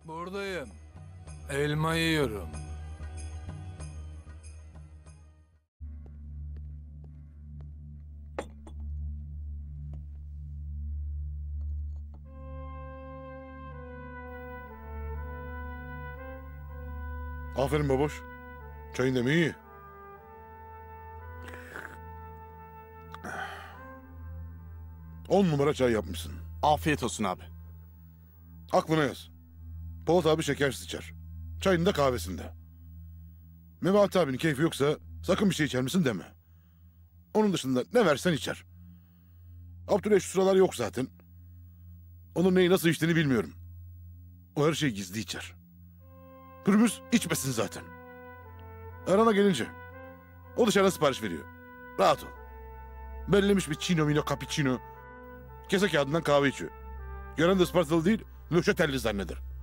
Buradayım. Elma yiyorum. Aferin baboş. Çayın demliği iyi. On numara çay yapmışsın. Afiyet olsun abi. Aklına yaz. Polat abi şekersiz içer. Çayında kahvesinde. Mevahat abinin keyfi yoksa sakın bir şey içer misin deme. Onun dışında ne versen içer. Abdüley şu sıralar yok zaten. Onun neyi nasıl içtiğini bilmiyorum. O her şeyi gizli içer. Pürmüz içmesin zaten. Arana gelince o dışarıdan sipariş veriyor. Rahat ol. Bellemiş bir chino mino cappuccino. Kese kağıdından kahve içiyor. Gören de Ispartalı değil, Nöşetelli zanneder.